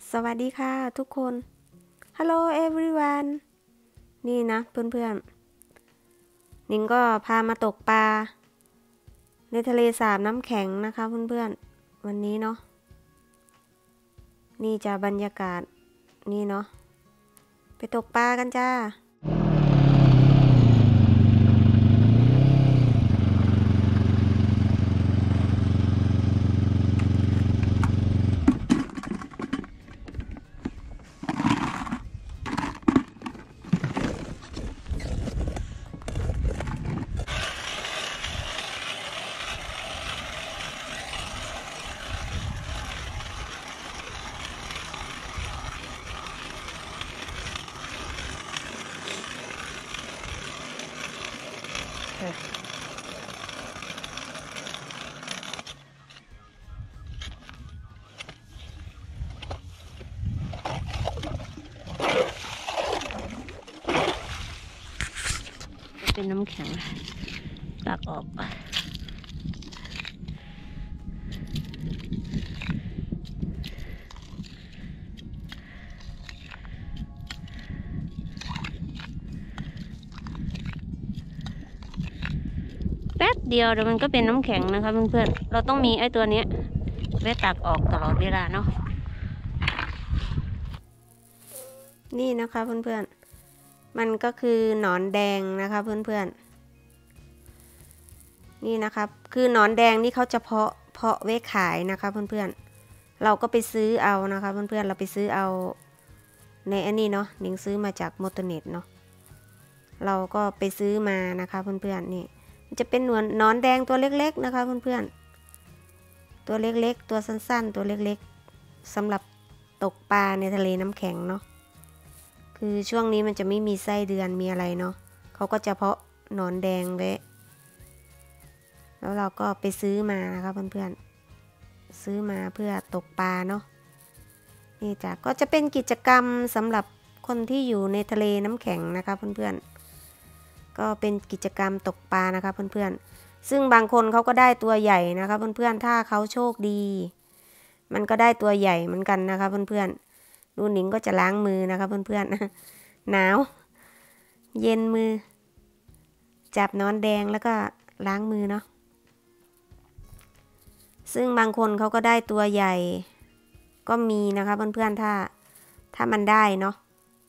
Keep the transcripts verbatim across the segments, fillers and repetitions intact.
สวัสดีค่ะทุกคน Hello everyone นี่นะเพื่อนๆนิงก็พามาตกปลาในทะเลสาบน้ำแข็งนะคะเพื่อนๆวันนี้เนาะนี่จะบรรยากาศนี่เนาะไปตกปลากันจ้าเป็นน้ำแข็งตักออกแป๊บเดียวเดี๋ยวมันก็เป็นน้ำแข็งนะคะเพื่อนๆเราต้องมีไอ้ตัวนี้ไว้ตักออกตลอดเวลาเนาะนี่นะคะเพื่อนๆมันก็คือหนอนแดงนะคะเพื่อนๆนี่นะครับคือหนอนแดงนี่เขาจะเพาะเพาะไว้ขายนะคะเพื่อนๆเราก็ไปซื้อเอานะคะเพื่อนๆเราไปซื้อเอาในอันนี้เนาะนิงซื้อมาจากมอเตอร์เน็ตเนาะเราก็ไปซื้อมานะคะเพื่อนๆนี่มันจะเป็นหนอนหนอนแดงตัวเล็กๆนะคะเพื่อนๆตัวเล็กๆตัวสั้นๆตัวเล็กๆสำหรับตกปลาในทะเลน้ำแข็งเนาะคือช่วงนี้มันจะไม่มีไส้เดือนมีอะไรเนาะเขาก็จะเพาะหนอนแดงไว้แล้วเราก็ไปซื้อมานะคะเพื่อนๆซื้อมาเพื่อตกปลาเนาะนี่จ้ะก็จะเป็นกิจกรรมสำหรับคนที่อยู่ในทะเลน้ำแข็งนะคะเพื่อนๆก็เป็นกิจกรรมตกปลานะคะเพื่อนๆซึ่งบางคนเขาก็ได้ตัวใหญ่นะคะเพื่อนๆถ้าเขาโชคดีมันก็ได้ตัวใหญ่เหมือนกันนะคะเพื่อนๆดูหนิงก็จะล้างมือนะคะเพื่อนๆหนาวเย็นมือจับหนอนแดงแล้วก็ล้างมือเนาะซึ่งบางคนเขาก็ได้ตัวใหญ่ก็มีนะคะเพื่อนๆถ้าถ้ามันได้เนาะ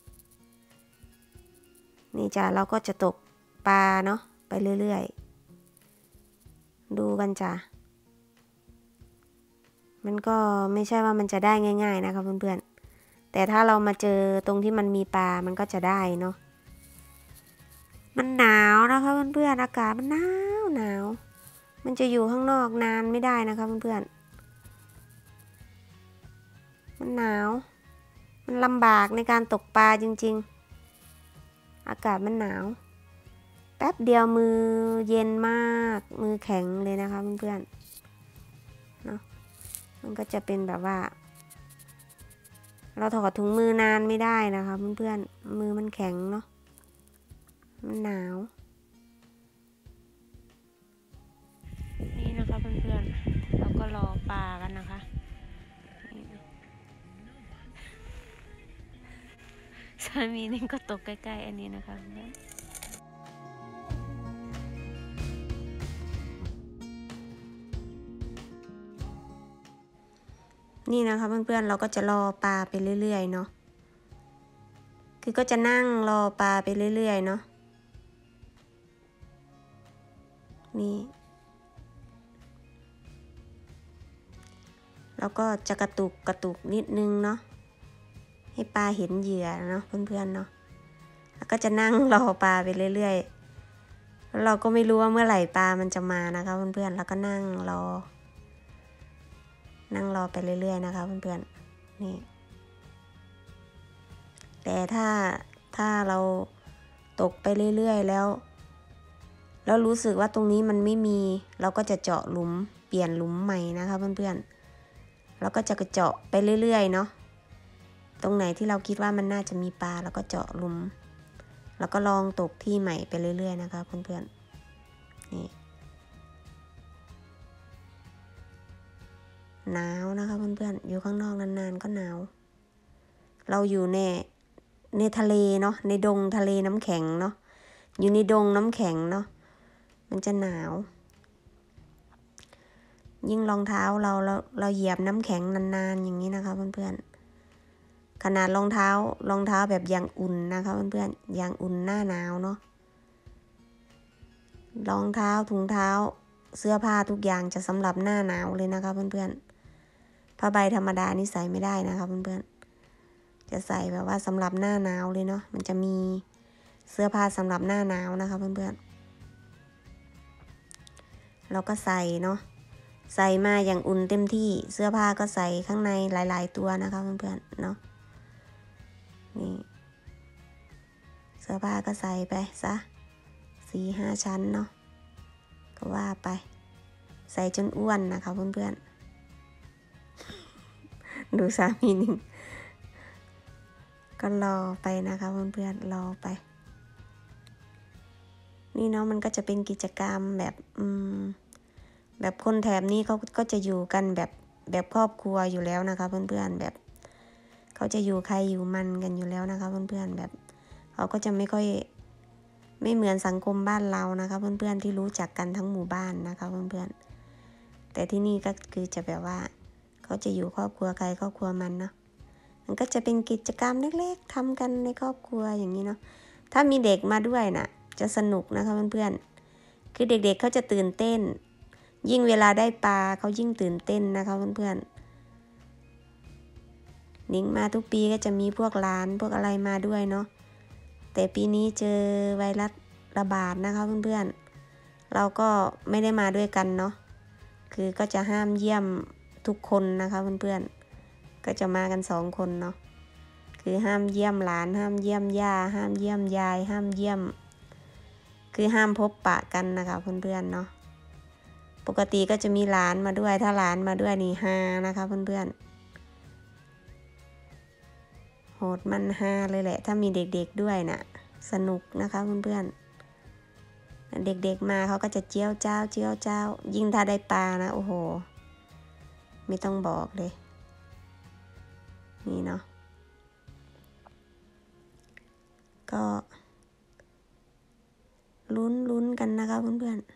นี่จ้ะเราก็จะตกปลาเนาะไปเรื่อยๆดูกันจ้ะมันก็ไม่ใช่ว่ามันจะได้ง่ายๆนะคะเพื่อนๆแต่ถ้าเรามาเจอตรงที่มันมีปลามันก็จะได้เนาะมันหนาวนะคะเพื่อนๆอากาศมันหนาวหนาวมันจะอยู่ข้างนอกนานไม่ได้นะคะเพื่อนๆมันหนาวมันลำบากในการตกปลาจริงๆอากาศมันหนาวแป๊บเดียวมือเย็นมากมือแข็งเลยนะคะเพื่อนๆเนาะมันก็จะเป็นแบบว่าเราถอดถุงมือนานไม่ได้นะคะเพื่อนๆมือมันแข็งเนาะมันหนาวนี่นะคะเพื่อนๆเราก็รอปลากันนะคะสามีนี่ก็ตกใกล้ๆอันนี้นะคะเพื่อนนี่นะคะเพื่อนๆเราก็จะรอปลาไปเรื่อยๆเนาะคือก็จะนั่งรอปลาไปเรื่อยๆเนาะนี่แล้วก็จะกระตุกกระตุกนิดนึงเนาะให้ปลาเห็นเหยื่อเนาะเพื่อนๆเนาะแล้วก็จะนั่งรอปลาไปเรื่อยๆแล้วเราก็ไม่รู้ว่าเมื่อไหร่ปลามันจะมานะคะเพื่อนๆแล้วก็นั่งรอนั่งรอไปเรื่อยๆนะคะเพื่อนๆนี่แต่ถ้าถ้าเราตกไปเรื่อยๆแล้วแล้วรู้สึกว่าตรงนี้มันไม่มีเราก็จะเจาะหลุมเปลี่ยนหลุมใหม่นะคะเพื่อนๆเราก็จะเจาะไปเรื่อยๆเนาะตรงไหนที่เราคิดว่ามันน่าจะมีปลาเราก็เจาะหลุมแล้วก็ลองตกที่ใหม่ไปเรื่อยๆนะคะเพื่อนๆนี่หนาวนะคะเพื่อนๆอยู่ข้างนอกนานๆก็หนาวเราอยู่ในในทะเลเนาะในดงทะเลน้ำแข็งเนาะอยู่ในดงน้ำแข็งเนาะมันจะหนาวยิ่งรองเท้าเราเราเราเหยียบน้ำแข็งนานๆอย่างนี้นะคะเพื่อนๆขนาดรองเท้ารองเท้าแบบยางอุ่นนะคะเพื่อนๆยางอุ่นหน้าหนาวเนาะรองเท้าถุงเท้าเสื้อผ้าทุกอย่างจะสำหรับหน้าหนาวเลยนะคะเพื่อนๆผ้าใบธรรมดานี่ใส่ไม่ได้นะคะเพื่อนๆจะใส่แบบว่าสำหรับหน้าหนาวเลยเนาะมันจะมีเสื้อผ้าสำหรับหน้าหนาวนะคะเพื่อนๆเราก็ใส่เนาะใส่มาอย่างอุ่นเต็มที่เสื้อผ้าก็ใส่ข้างในหลายๆตัวนะคะเพื่อนๆเนาะนี่เสื้อผ้าก็ใส่ไปซะสี่ห้าชั้นเนาะก็ว่าไปใส่จนอ้วนนะคะเพื่อนๆดูสามีนิ่งก็รอไปนะคะเพื่อนๆรอไปนี่เนาะมันก็จะเป็นกิจกรรมแบบอืมแบบคนแถบนี้เขาก็จะอยู่กันแบบแบบครอบครัวอยู่แล้วนะคะเพื่อนๆแบบเขาจะอยู่ใครอยู่มันกันอยู่แล้วนะคะเพื่อนๆแบบเขาก็จะไม่ค่อยไม่เหมือนสังคมบ้านเรานะคะเพื่อนๆที่รู้จักกันทั้งหมู่บ้านนะคะเพื่อนๆแต่ที่นี่ก็คือจะแบบว่าเขาจะอยู่ครอบครัวใครครอบครัวมันเนาะมันก็จะเป็นกิจกรรมเล็กๆทำกันในครอบครัวอย่างนี้เนาะถ้ามีเด็กมาด้วยน่ะจะสนุกนะคะเพื่อนๆคือเด็กๆเขาจะตื่นเต้นยิ่งเวลาได้ปลาเขายิ่งตื่นเต้นนะคะเพื่อนๆนิ้งมาทุกปีก็จะมีพวกหลานพวกอะไรมาด้วยเนาะแต่ปีนี้เจอไวรัสระบาดนะคะเพื่อนๆเราก็ไม่ได้มาด้วยกันเนาะคือก็จะห้ามเยี่ยมทุกคนนะคะเพื่อนๆก็จะมากันสองคนเนาะคือห้ามเยี่ยมหลานห้ามเยี่ยมย่าห้ามเยี่ยมยายห้ามเยี่ยมคือห้ามพบปะกันนะคะเพื่อนๆเนาะปกติก็จะมีหลานมาด้วยถ้าหลานมาด้วยนี่ฮานะคะเพื่อนๆโหดมันฮาเลยแหละถ้ามีเด็กๆด้วยน่ะสนุกนะคะเพื่อนๆเด็กๆมาเขาก็จะเจียวเจ้าเจียวเจ้ายิ่งถ้าได้ปลานะโอ้โหไม่ต้องบอกเลยนี่เนาะก็ลุ้นลุ้นกันนะคะเพื่อนๆ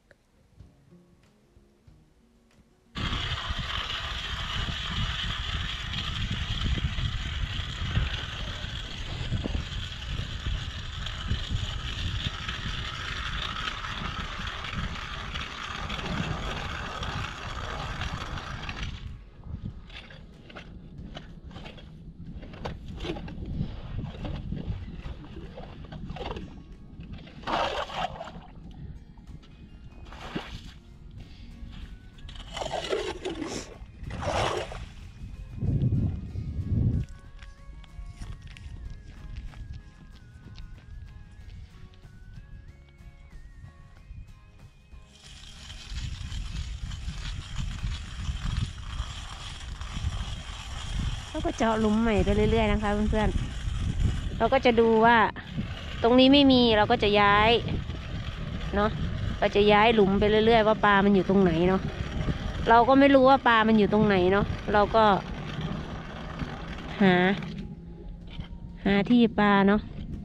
เราก็เจาะหลุมใหม่ไปเรื่อยๆนะคะเพื่อนๆเราก็จะดูว่าตรงนี้ไม่มีเราก็จะย้ายเนาะเราจะย้ายหลุมไปเรื่อยๆว่าปลามันอยู่ตรงไหนเนาะเราก็ไม่รู้ว่าปลามันอยู่ตรงไหนเนาะเราก็หาหาที่ปลาเนาะ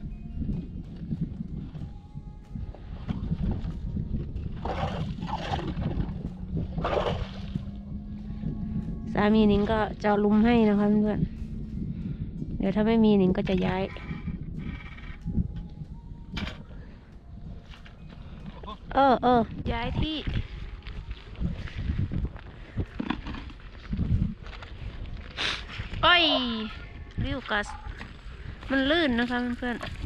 สามีหนิงก็เจาะหลุมให้นะคะเพื่อนๆเดี๋ยวถ้าไม่มีหนิงก็จะย้ายเออเออย้ายที่โอ้ยริ้วกัสมันลื่นนะคะเพื่อนๆ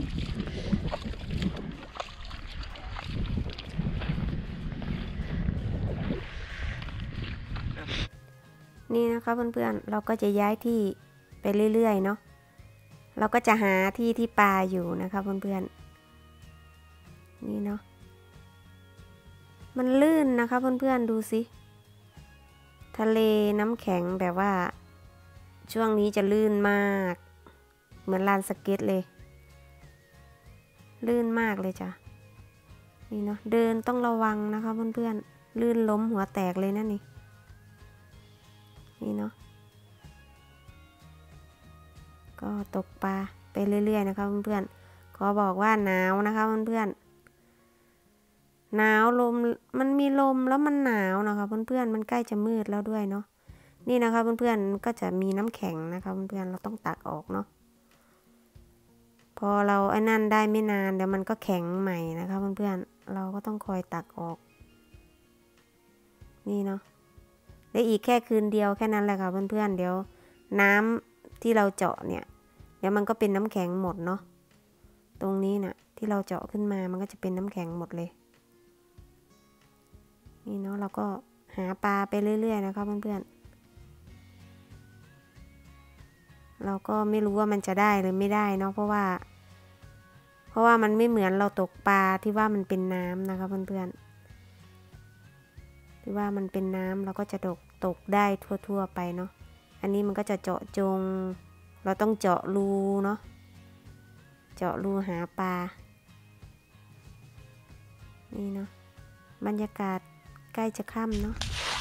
นี่นะคะเพื่อนๆเราก็จะย้ายที่ไปเรื่อยๆเนาะเราก็จะหาที่ที่ปลาอยู่นะคะเพื่อนๆนี่เนาะมันลื่นนะคะเพื่อนๆดูสิทะเลน้ำแข็งแบบว่าช่วงนี้จะลื่นมากเหมือนลานสเก็ตเลยลื่นมากเลยจ้ะนี่เนาะเดินต้องระวังนะคะเพื่อนๆลื่นล้มหัวแตกเลยนั่นนี่นี่เนาะก็ตกปลาไปเรื่อยๆนะคะเพื่อนๆขอบอกว่าหนาวนะคะเพื่อนๆหนาวลมมันมีลมแล้วมันหนาวนะคะเพื่อนๆมันใกล้จะมืดแล้วด้วยเนาะนี่นะคะเพื่อนๆก็จะมีน้ำแข็งนะคะเพื่อนๆเราต้องตักออกเนาะพอเราไอ้นั่นได้ไม่นานเดี๋ยวมันก็แข็งใหม่นะคะเพื่อนๆเราก็ต้องคอยตักออกนี่เนาะได้อีกแค่คืนเดียวแค่นั้นแหละค่ะเพื่อนๆเดี๋ยวน้ำที่เราเจาะเนี่ยเดี๋ยวมันก็เป็นน้ำแข็งหมดเนาะตรงนี้น่ะที่เราเจาะขึ้นมามันก็จะเป็นน้ำแข็งหมดเลยนี่เนาะเราก็หาปลาไปเรื่อยๆนะคะเพื่อนๆเราก็ไม่รู้ว่ามันจะได้หรือไม่ได้เนาะเพราะว่าเพราะว่ามันไม่เหมือนเราตกปลาที่ว่ามันเป็นน้ำนะคะเพื่อนๆที่ว่ามันเป็นน้ำเราก็จะตกตกได้ทั่วๆไปเนาะอันนี้มันก็จะเจาะจงเราต้องเจาะรูเนาะเจาะรูหาปลานี่เนาะบรรยากาศใกล้จะค่ำเนาะ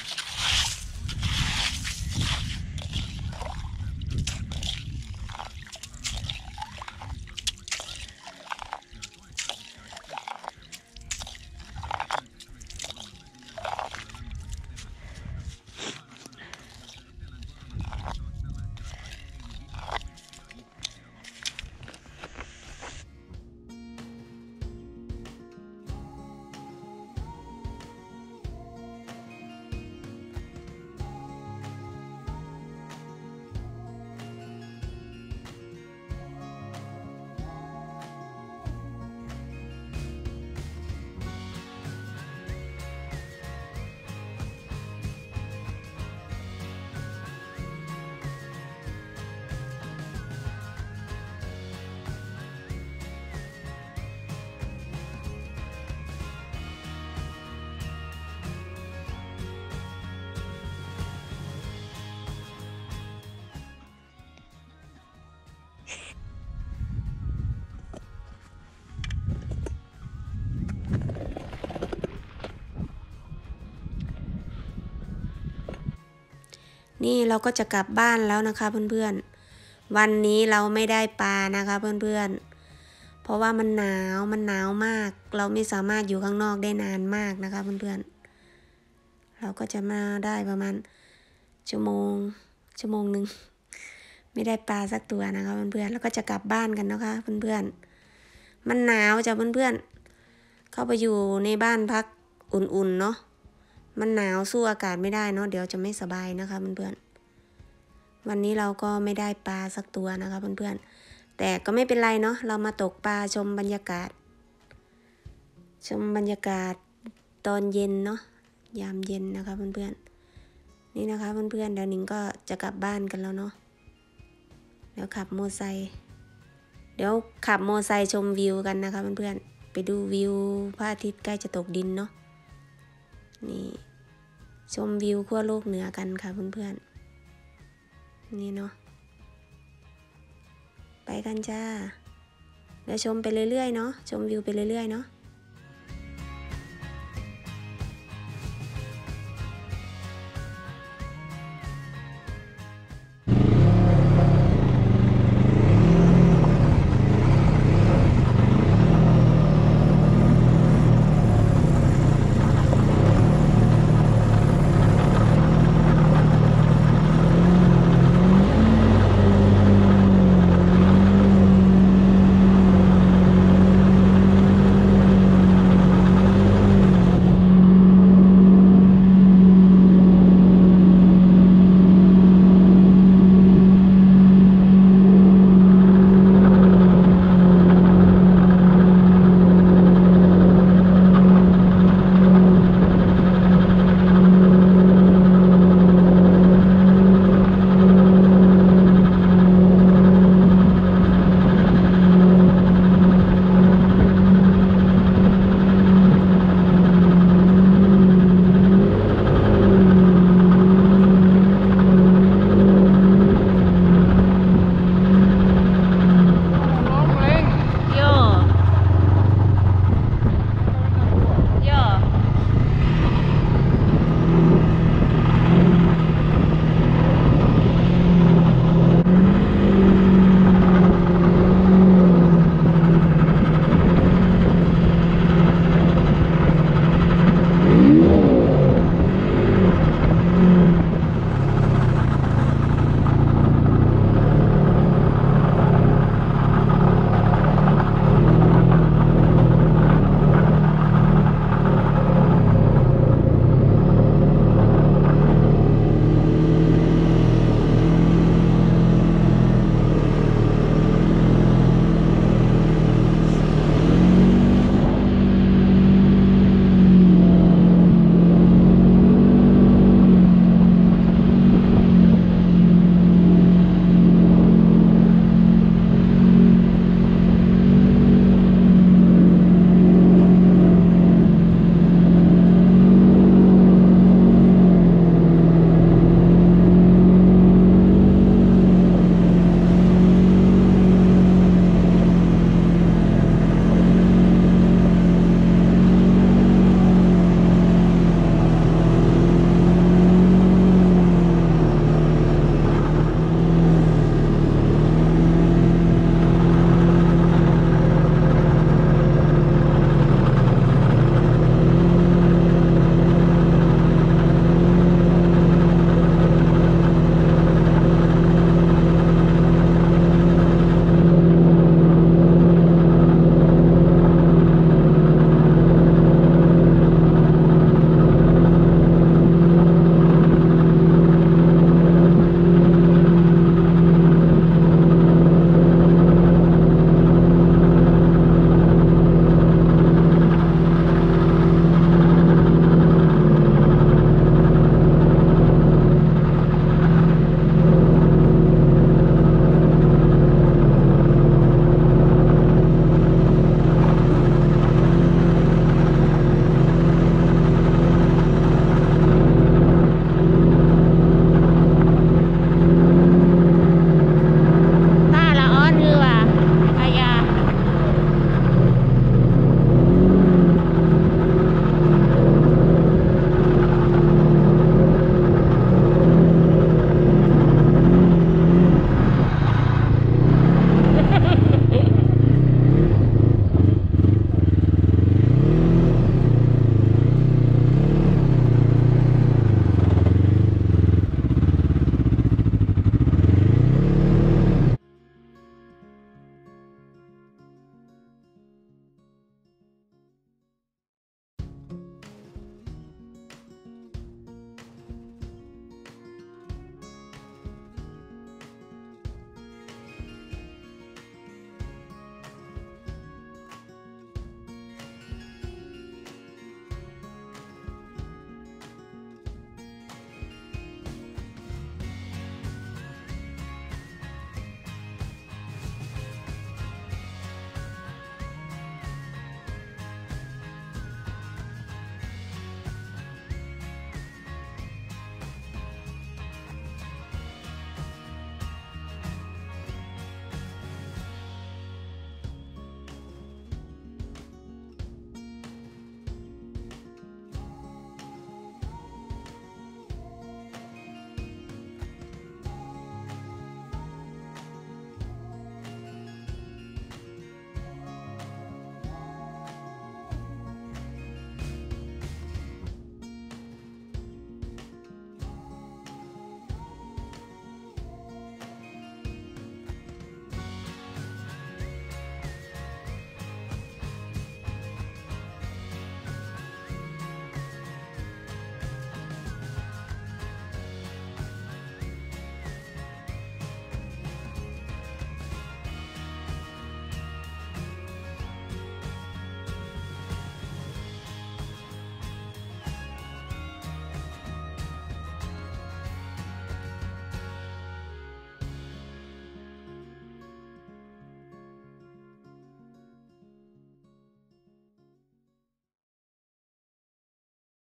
นี่เราก็จะกลับบ้านแล้วนะคะเพื่อนๆวันนี้เราไม่ได้ปลานะคะเพื่อนๆเพราะว่ามันหนาวมันหนาวมากเราไม่สามารถอยู่ข้างนอกได้นานมากนะคะเพื่อนๆเราก็จะมาได้ประมาณชั่วโมงชั่วโมงหนึ่งไม่ได้ปลาสักตัวนะคะเพื่อนๆแล้วก็จะกลับบ้านกันนะคะเพื่อนๆมันหนาวจ้ะเพื่อนๆเข้าไปอยู่ในบ้านพักอุ่นๆเนาะมันหนาวสู้อากาศไม่ได้เนาะเดี๋ยวจะไม่สบายนะคะเพื่อนๆวันนี้เราก็ไม่ได้ปลาสักตัวนะคะเพื่อนๆแต่ก็ไม่เป็นไรเนาะเรามาตกปลาชมบรรยากาศชมบรรยากาศตอนเย็นเนาะยามเย็นนะคะเพื่อนๆนี่นะคะเพื่อนๆเดี๋ยวนิ้งก็จะกลับบ้านกันแล้วเนาะเดี๋ยวขับมอไซค์เดี๋ยวขับมอไซค์ชมวิวกันนะคะเพื่อนๆไปดูวิวพระอาทิตย์ใกล้จะตกดินเนาะนี่ชมวิวขั้วโลกเหนือกันค่ะเพื่อนๆนี่เนาะไปกันจ้าเดี๋ยวชมไปเรื่อยๆเนาะชมวิวไปเรื่อยๆเนาะ